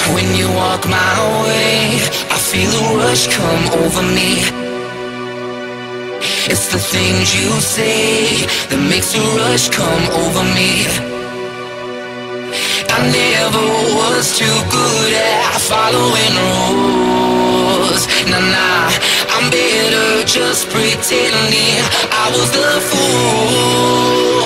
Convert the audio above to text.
When you walk my way, I feel a rush come over me. It's the things you say that makes a rush come over me. I never was too good at following rules. Nah, I'm better just pretending I was the fool.